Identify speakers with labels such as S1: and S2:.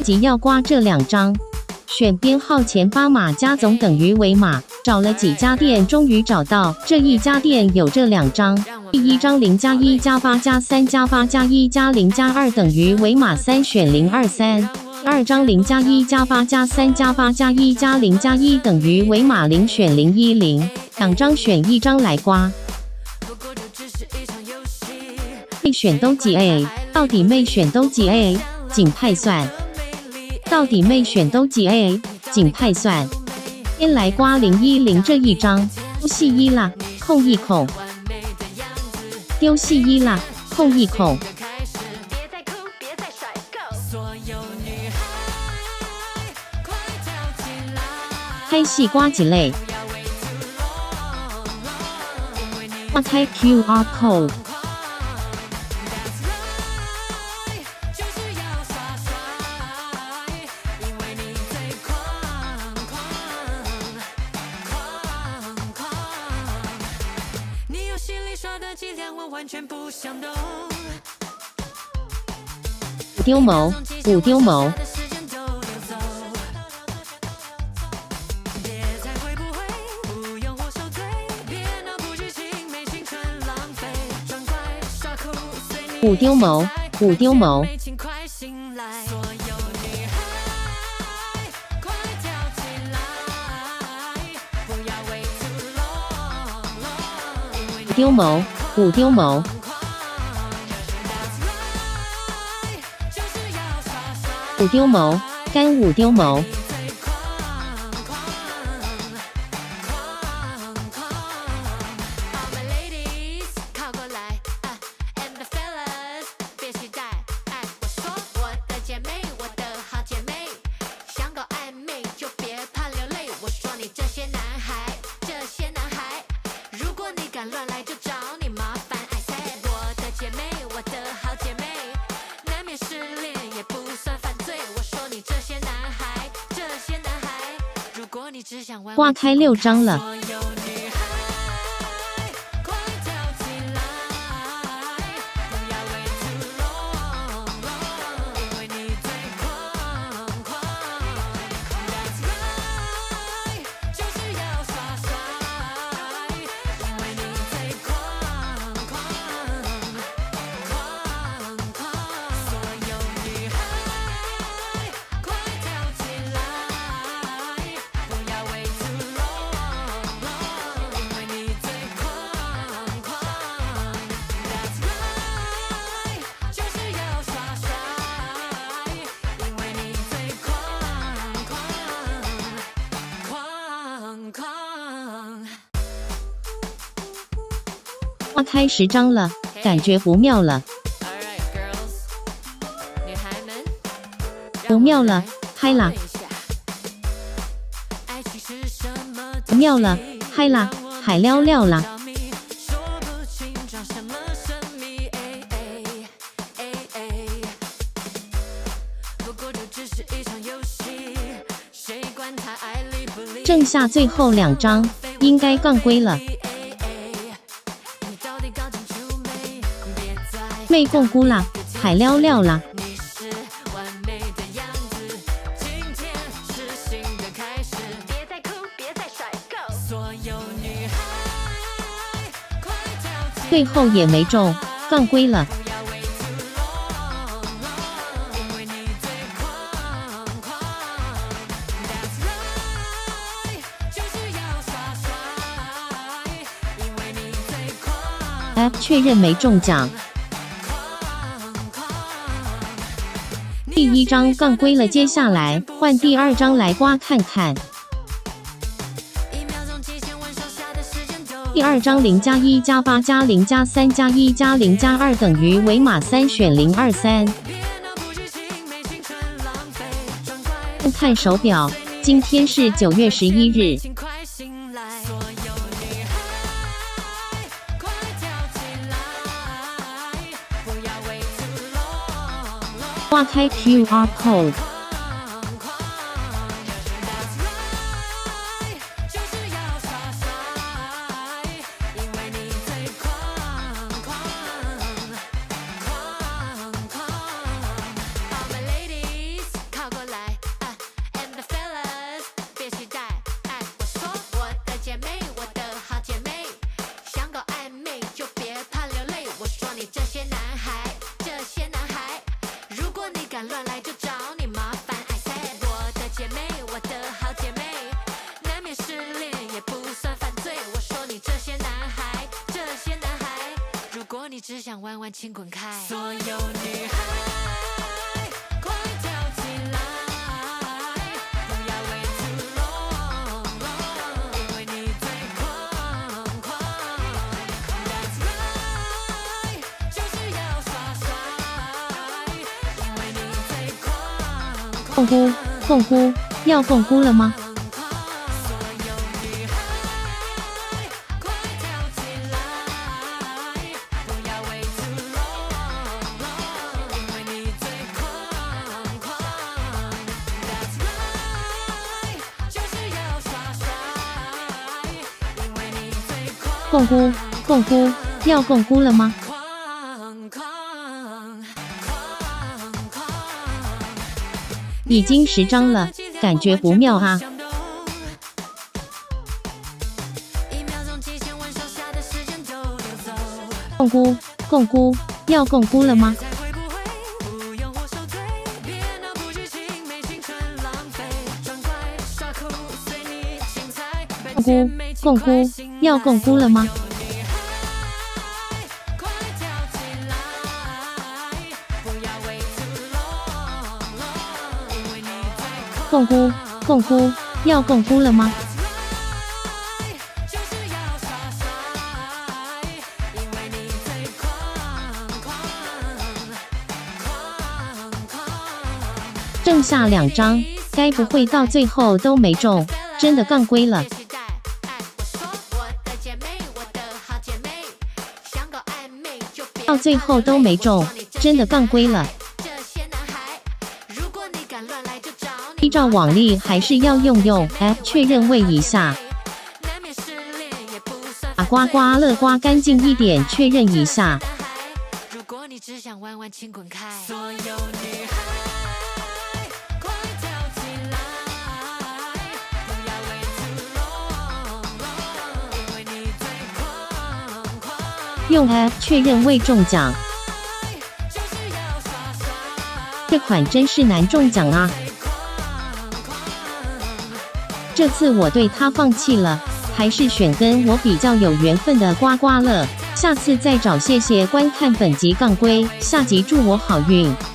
S1: 己要刮这2张，选编号前8码加总等于尾码。找了几家店，终于找到这一家店有这2张。第1张0加1加8加3加8加1加0加2等于尾码3，选023。第2张0加1加8加3加8加1加0加1等于尾码0，选010。2张选1张来刮。妹选都几 A？ 到底妹选都几 A？ 仅派算。到底妹选都几 A？ 仅派算。先来刮010这一张，丢细1啦，空1孔。丢细1啦，空1孔。开细刮几类？刮开 QR code。丢毛，5丢毛。5丢毛，5丢毛。丢毛，5丢毛。5丢毛，干5丢毛。刮开6张了。刮开10张了，感觉不妙了，不妙了，嗨啦！不妙了，嗨啦，海撩撩啦！剩下最后2张，应该杠归了。妹凤姑啦，海撩撩啦！最后也没中，杠归了。确认没中奖。第1张杠归了，接下来换第2张来刮看看。第2张0加1加8加0加3加1加0加2等于尾码3，选023。看手表，今天是9月11日。刮开 QR code。靠过
S2: 只想玩玩，请滚开！所有女孩，快跳起来！不要 wait too long， 因为你最狂狂。That's right， 就是要耍帅，因为你最狂狂。
S1: 共呼，共呼，要共呼了吗？ 共呼，共呼，要共呼了吗？已经10张了，感觉不妙啊！共呼，共呼，要共呼了吗？共呼，共呼，要共呼了吗？共呼，共呼，要共呼了吗？剩下2张，该不会到最后都没中，真的杠龟了。 到最后都没中，真的杠龟了。依照往例，还是要用 App 确认位一下，把刮刮乐刮干净一点，确认一下。
S2: 如果你只想玩玩，请滚开！所有女孩，快跳起来！不要 wait too long， 因为你最狂狂。
S1: 用 App 确认未中奖，这款真是难中奖啊！这次我对它放弃了，还是选跟我比较有缘分的刮刮乐。下次再找，谢谢观看本集杠龟，下集祝我好运。